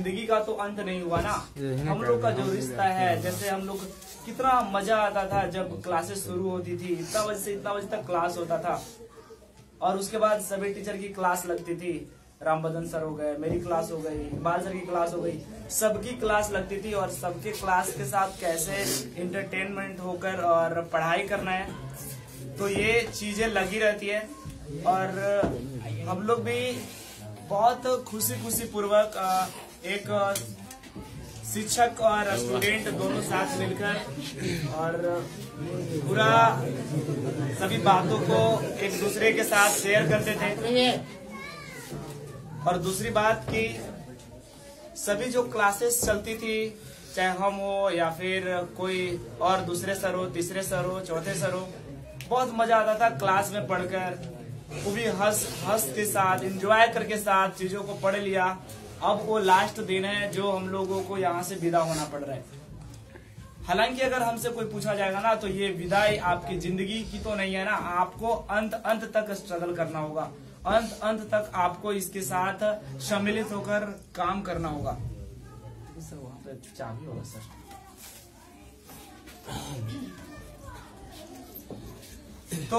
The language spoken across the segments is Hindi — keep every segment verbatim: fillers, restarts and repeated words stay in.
जिंदगी का तो अंत नहीं हुआ ना। हम लोग का जो रिश्ता है, जैसे हम लोग कितना मजा आता था जब क्लासेस शुरू होती थी, इतना बजे से इतना बजे तक क्लास होता था, और उसके बाद सभी टीचर की क्लास लगती थी। राम बदन सर हो गए, मेरी क्लास हो गई, इकबाल सर की क्लास हो गई, सबकी क्लास लगती थी, और सबके क्लास के साथ कैसे इंटरटेनमेंट होकर और पढ़ाई करना है, तो ये चीजें लगी रहती है। और हम लोग भी बहुत खुशी खुशी पूर्वक एक शिक्षक और स्टूडेंट दोनों साथ मिलकर और पूरा सभी बातों को एक दूसरे के साथ शेयर करते थे। और दूसरी बात कि सभी जो क्लासेस चलती थी, चाहे हम हो या फिर कोई और दूसरे सर हो, तीसरे सर हो, चौथे सर हो, बहुत मजा आता था क्लास में पढ़कर। वो भी हंस हंस के साथ, एंजॉय करके साथ चीजों को पढ़ लिया। अब वो लास्ट दिन है जो हम लोगों को यहाँ से विदा होना पड़ रहा है। हालांकि अगर हमसे कोई पूछा जाएगा ना, तो ये विदाई आपकी जिंदगी की तो नहीं है ना, आपको अंत अंत तक स्ट्रगल करना होगा, अंत अंत तक आपको इसके साथ सम्मिलित होकर काम करना होगा। सर वहाँ पे चाबी होगा सर। तो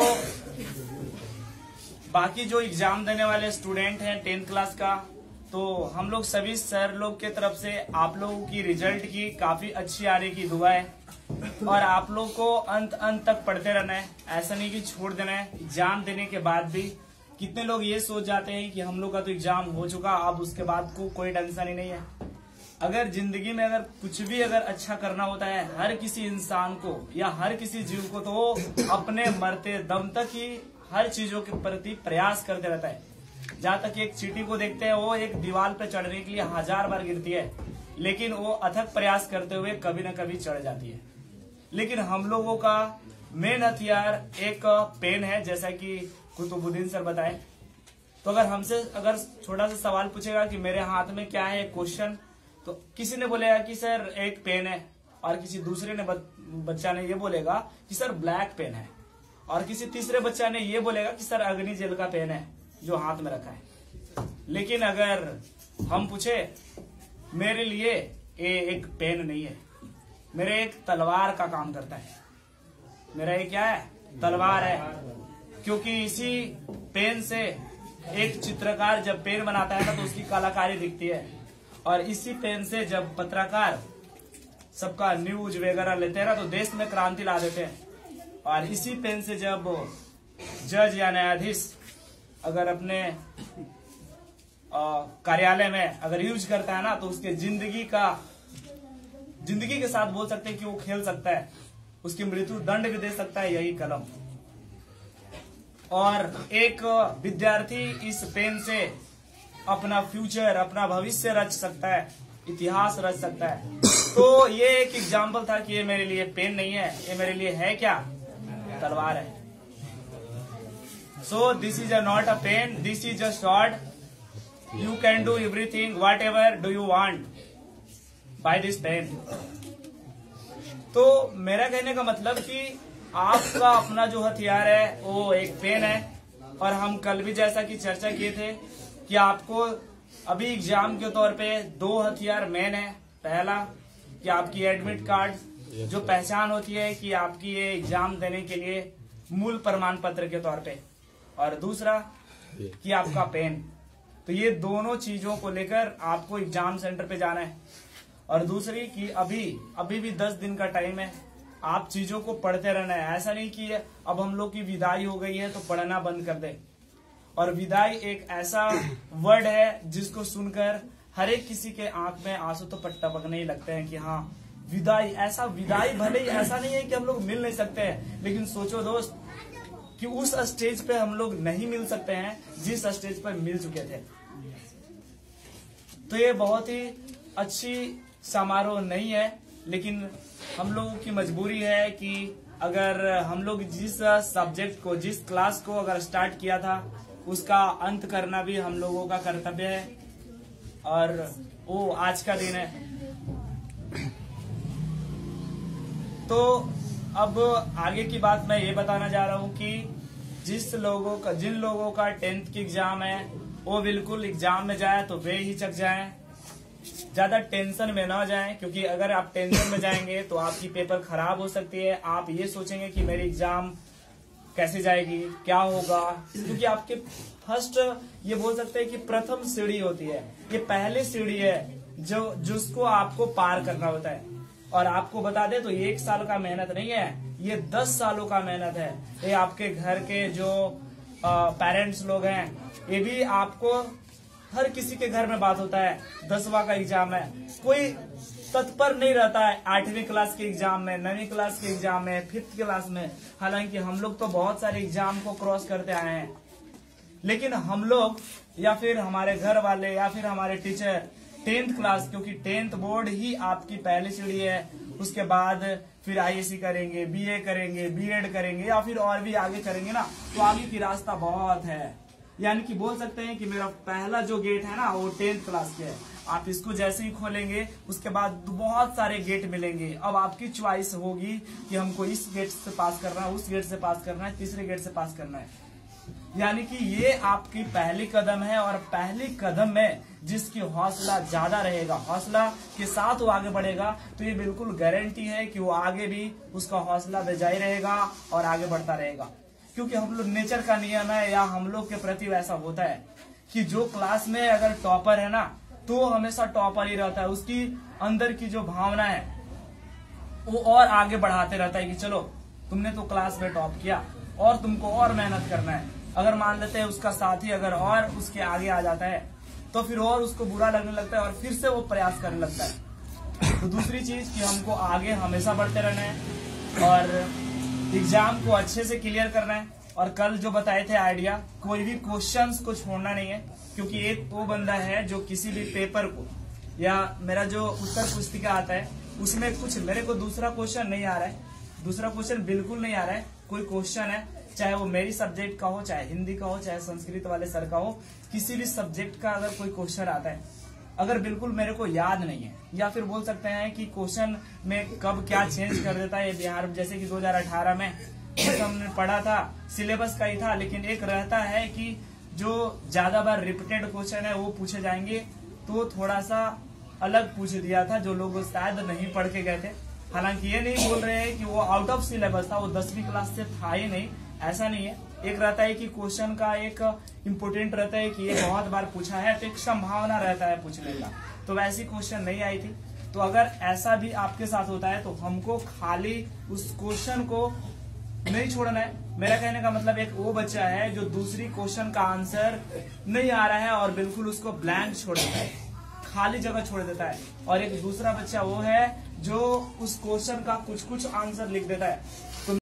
बाकी जो एग्जाम देने वाले स्टूडेंट हैं टेंथ क्लास का, तो हम लोग सभी सर लोग के तरफ से आप लोगों की रिजल्ट की काफी अच्छी आने की दुआ है, और आप लोग को अंत अंत तक पढ़ते रहना है, ऐसा नहीं कि छोड़ देना है। एग्जाम देने के बाद भी कितने लोग ये सोच जाते हैं कि हम लोग का तो एग्जाम हो चुका, अब उसके बाद को कोई टेंशन ही नहीं है। अगर जिंदगी में अगर कुछ भी अगर अच्छा करना होता है, हर किसी इंसान को या हर किसी जीव को, तो अपने मरते दम तक ही हर चीजों के प्रति प्रयास करते रहता है। जहाँ तक एक चींटी को देखते हैं, वो एक दीवार पे चढ़ने के लिए हजार बार गिरती है, लेकिन वो अथक प्रयास करते हुए कभी न कभी चढ़ जाती है। लेकिन हम लोगों का मेन हथियार एक पेन है, जैसा कि कुतुबुद्दीन सर बताए। तो अगर हमसे अगर छोटा सा सवाल पूछेगा कि मेरे हाथ में क्या है क्वेश्चन, तो किसी ने बोलेगा कि सर एक पेन है, और किसी दूसरे ने बच्चा ने ये बोलेगा कि सर ब्लैक पेन है, और किसी तीसरे बच्चा ने ये बोलेगा कि सर अग्नि जेल का पेन है जो हाथ में रखा है। लेकिन अगर हम पूछे, मेरे लिए ये एक पेन नहीं है, मेरे एक तलवार का काम करता है। मेरा ये क्या है? तलवार है, क्योंकि इसी पेन से एक चित्रकार जब पेन बनाता है ना, तो उसकी कलाकारी दिखती है, और इसी पेन से जब पत्रकार सबका न्यूज वगैरह लेते हैं ना, तो देश में क्रांति ला देते हैं। और इसी पेन से जब जज या न्यायाधीश अगर अपने कार्यालय में अगर यूज करता है ना, तो उसके जिंदगी का जिंदगी के साथ बोल सकते हैं कि वो खेल सकता है, उसकी मृत्यु दंड भी दे सकता है यही कलम। और एक विद्यार्थी इस पेन से अपना फ्यूचर, अपना भविष्य रच सकता है, इतिहास रच सकता है। तो ये एक एग्जाम्पल था कि ये मेरे लिए पेन नहीं है, ये मेरे लिए है क्या? तलवार है। So this is a not a pen, this is a sword. You can do everything whatever do you want by this pen. तो मेरा कहने का मतलब कि आपका अपना जो हथियार है वो एक पेन है। और हम कल भी जैसा कि चर्चा किए थे कि आपको अभी एग्जाम के तौर पे दो हथियार मेन है। पहला कि आपकी एडमिट कार्ड, जो पहचान होती है कि आपकी ये एग्जाम देने के लिए मूल प्रमाण पत्र के तौर पे, और दूसरा कि आपका पेन। तो ये दोनों चीजों को लेकर आपको एग्जाम सेंटर पे जाना है। और दूसरी कि अभी अभी भी दस दिन का टाइम है, आप चीजों को पढ़ते रहना है। ऐसा नहीं कि अब हम लोग की विदाई हो गई है तो पढ़ना बंद कर दे। और विदाई एक ऐसा वर्ड है जिसको सुनकर हर एक किसी के आंख में आंसू तो टपकने ही लगते हैं कि हाँ विदाई, ऐसा विदाई भले ही ऐसा नहीं है कि हम लोग मिल नहीं सकते हैं, लेकिन सोचो दोस्त कि उस स्टेज पे हम लोग नहीं मिल सकते हैं जिस स्टेज पर मिल चुके थे। तो ये बहुत ही अच्छी समारोह नहीं है, लेकिन हम लोगों की मजबूरी है कि अगर हम लोग जिस सब्जेक्ट को, जिस क्लास को अगर स्टार्ट किया था, उसका अंत करना भी हम लोगों का कर्तव्य है। और वो आज का दिन है। तो अब आगे की बात मैं ये बताना जा रहा हूँ कि जिस लोगों का जिन लोगों का टेंथ की एग्जाम है वो बिल्कुल एग्जाम में जाए तो बेहिचक जाएं। ज्यादा टेंशन में ना जाएं, क्योंकि अगर आप टेंशन में जाएंगे तो आपकी पेपर खराब हो सकती है। आप ये सोचेंगे कि मेरी एग्जाम कैसे जाएगी, क्या होगा, क्योंकि आपके फर्स्ट ये बोल सकते हैं कि प्रथम सीढ़ी होती है, ये पहली सीढ़ी है जो जिसको आपको पार करना होता है। और आपको बता दे तो ये एक साल का मेहनत नहीं है, ये दस सालों का मेहनत है। ये आपके घर के जो पेरेंट्स लोग हैं, ये भी आपको, हर किसी के घर में बात होता है, दसवां का एग्जाम है, कोई तत्पर नहीं रहता है आठवीं क्लास के एग्जाम में, नवीं क्लास के एग्जाम में, फिफ्थ क्लास में। हालांकि हम लोग तो बहुत सारे एग्जाम को क्रॉस करते आए हैं, लेकिन हम लोग या फिर हमारे घर वाले या फिर हमारे टीचर टेंथ क्लास, क्योंकि टेंथ बोर्ड ही आपकी पहली सीढ़ी है, उसके बाद फिर आईएससी करेंगे, बीए करेंगे, बीएड करेंगे या फिर और भी आगे करेंगे ना, तो आगे की रास्ता बहुत है। यानी कि बोल सकते हैं कि मेरा पहला जो गेट है ना वो टेंथ क्लास के है। आप इसको जैसे ही खोलेंगे उसके बाद बहुत सारे गेट मिलेंगे। अब आपकी च्वाइस होगी कि हमको इस गेट से पास करना है, उस गेट से पास करना है, तीसरे गेट से पास करना है। यानी कि ये आपकी पहली कदम है, और पहली कदम में जिसकी हौसला ज्यादा रहेगा, हौसला के साथ वो आगे बढ़ेगा, तो ये बिल्कुल गारंटी है कि वो आगे भी उसका हौसला बेजाय रहेगा और आगे बढ़ता रहेगा। क्योंकि हम लोग नेचर का नियम है, या हम लोग के प्रति वैसा होता है कि जो क्लास में अगर टॉपर है ना, तो वो हमेशा टॉपर ही रहता है। उसकी अंदर की जो भावना है वो और आगे बढ़ाते रहता है कि चलो तुमने तो क्लास में टॉप किया और तुमको और मेहनत करना है। अगर मान लेते हैं उसका साथी अगर और उसके आगे आ जाता है तो फिर और उसको बुरा लगने लगता है और फिर से वो प्रयास करने लगता है। तो दूसरी चीज कि हमको आगे हमेशा बढ़ते रहना है और एग्जाम को अच्छे से क्लियर करना है। और कल जो बताए थे आइडिया, कोई भी क्वेश्चंस को छोड़ना नहीं है, क्योंकि एक वो बंदा है जो किसी भी पेपर को, या मेरा जो उत्तर पुस्तिका आता है उसमें कुछ मेरे को दूसरा क्वेश्चन नहीं आ रहा है, दूसरा क्वेश्चन बिल्कुल नहीं आ रहा है, कोई क्वेश्चन है चाहे वो मेरी सब्जेक्ट का हो, चाहे हिंदी का हो, चाहे संस्कृत वाले सर का हो, किसी भी सब्जेक्ट का अगर कोई क्वेश्चन आता है, अगर बिल्कुल मेरे को याद नहीं है, या फिर बोल सकते हैं कि क्वेश्चन में कब क्या चेंज कर देता है बिहार, जैसे कि दो हज़ार अठारह में हमने पढ़ा था, सिलेबस का ही था, लेकिन एक रहता है कि जो ज्यादा बार रिपीटेड क्वेश्चन है वो पूछे जाएंगे, तो थोड़ा सा अलग पूछ दिया था, जो लोग शायद नहीं पढ़ के गए थे। हालांकि ये नहीं बोल रहे हैं कि वो आउट ऑफ सिलेबस था, वो दसवीं क्लास से था ही नहीं, ऐसा नहीं है। एक रहता है कि क्वेश्चन का एक इम्पोर्टेंट रहता है कि ये बहुत बार पूछा है, तो एक संभावना रहता है पूछने का, तो वैसी क्वेश्चन नहीं आई थी। तो अगर ऐसा भी आपके साथ होता है तो हमको खाली उस क्वेश्चन को नहीं छोड़ना है। मेरा कहने का मतलब एक वो बच्चा है जो दूसरी क्वेश्चन का आंसर नहीं आ रहा है और बिल्कुल उसको ब्लैंक छोड़ देता है, खाली जगह छोड़ देता है, और एक दूसरा बच्चा वो है जो उस क्वेश्चन का कुछ कुछ आंसर लिख देता है। तो